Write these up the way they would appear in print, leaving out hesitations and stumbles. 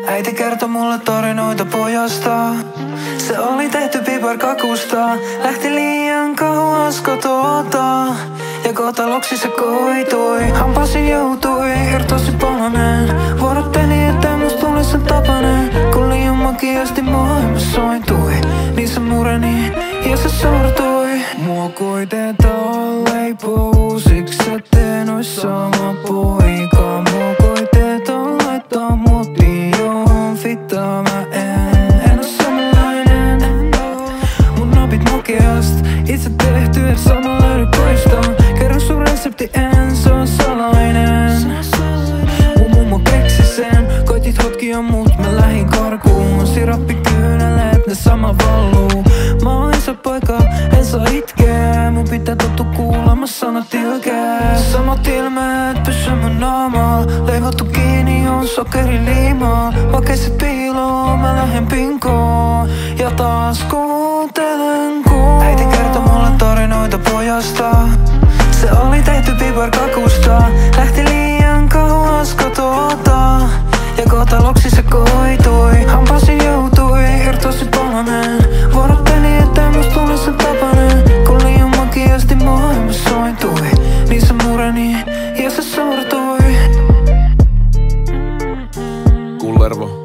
Äiti kertoi mulle tarinoita pojasta. Se oli tehty piparkakusta. Lähti liian kauas kotota ja kotaloksi se koitui. Hampaasi joutui, irtosi palanen. Vuorotteli, että musta tuli sen tapanen. Kun liian makiasti maailma sointui, niin se mureni ja se sortui. Mua koitetaan leipoo, siksi etten ois sama poika. Mua koitetaan laittaa muotioon, fittaa mä en oo samanlainen. Mun napit makeast, itse tehty et sama löydy poista. Kerron sun resepti, en se on salainen. Mun mummo keksi sen, koitit hotkia mut mä lähin karkuun. Sirappikyyneleet, ne sama valluu. Mä oon iso poika, en saa itkeä. Mun pitää tottu kuulemma sanat ilkeä. Samat ilmeet pysy mun naamaa. Leivottu kiinni on sokeriliimaa. Makeiset piiloo, mä lähden pinkoon. Ja taas kuuntelen kun äiti kertoi mulle tarinoita pojasta. Se oli tehty piparkakusta. Lähti liian kauas kotota ja kotaloksi se koitui. Hampaasi joutui, irtosi palanen. Vuorotteli, että musta tuli sen tapanen. Kun liian makiasti maailma sointui, niin se mureni ja se sortui. Kullervo.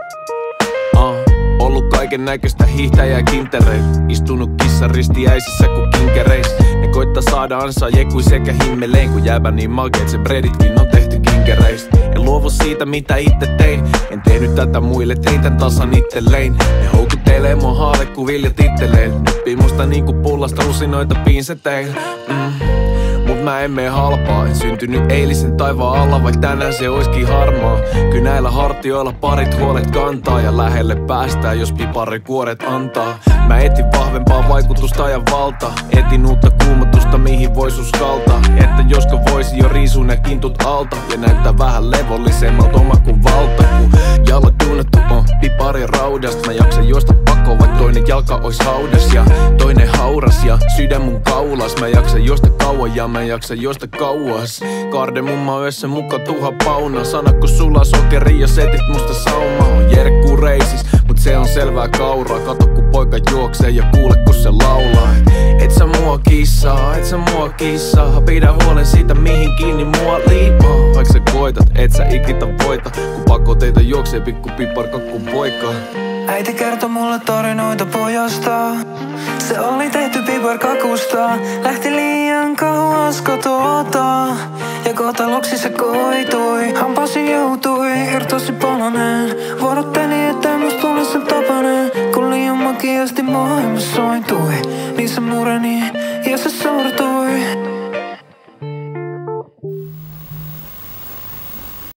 Ollut kaiken näköistä hiihtäjää kintereillä. Istunut kissan ristiäisissä ku kinkereis. Ne koittaa saada ansaa jekui sekä himmelein. Kun jääpä niin makeet se breaditkin on tehty kinkereistä. En luovu siitä mitä itse tein. En tehnyt tätä muille, tein tän tasan itselleen. Ne houkuttelee mua haavekuville titteleen. Nyppii musta niinku pullasta rusinoita pinsetein. Mut mä en mee halpaa. En syntynyt eilisen taivaan alla, vaik tänään se oiskin harmaa. Kyllä näillä hartioilla parit huolet kantaa. Ja lähelle päästään, jos piparikuoret antaa. Mä etin vahvempaa vaikutusta ja valtaa. Etin uutta kuumotusta, mihin vois uskaltaa. Että josko voisi jo riisua ne kintut alta. Ja näyttää vähän levollisemmalta oma kuin valta. Kun jalat tunnettu on piparien raudasta. Mä jaksan juosta pakoon, vaik toinen jalka ois haudas. Ja toinen hauras ja sydän mun kaulas. Mä jaksan juosta kauan ja mä jaksan juosta kauas. Kardemumma yössä muka tuha pauna. Sana kun sulla sokeri ja setit musta sauma. On jerkku reisis, mut se on selvää kauraa. Kato kun poika juoksee ja kuule kun se laulaa. Et sä mua kissaa, et sä mua kissaa. Pidä huolen siitä mihin kiinni mua liimaa. Vaik sä koitat, et sä ikitä voita. Kun pakoteita juoksee pikku piparkakku poika. Äiti kertoi mulle tarinoita pojasta. Se oli tehty piparkakusta. Lähti liian kauas kotota ja kotaloksi se koitui. Hampaasi joutui, irtosi palanen. Vuorotteli, että musta tuli sen tapanen. Kun liian makiasti maailma sointui, niin se mureni ja se sortui.